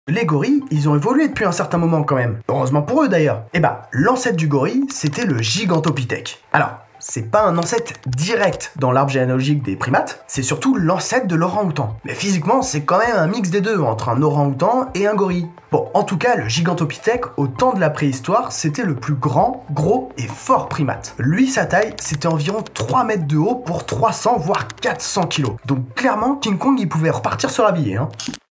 Les gorilles, ils ont évolué depuis un certain moment quand même. Heureusement pour eux d'ailleurs. Et bah, l'ancêtre du gorille, c'était le Gigantopithèque. Alors, c'est pas un ancêtre direct dans l'arbre généalogique des primates, c'est surtout l'ancêtre de l'orang-outan. Mais physiquement, c'est quand même un mix des deux, entre un orang-outan et un gorille. Bon, en tout cas, le Gigantopithèque, au temps de la préhistoire, c'était le plus grand, gros et fort primate. Lui, sa taille, c'était environ 3 mètres de haut pour 300 voire 400 kilos. Donc clairement, King Kong, il pouvait repartir se rhabiller, hein.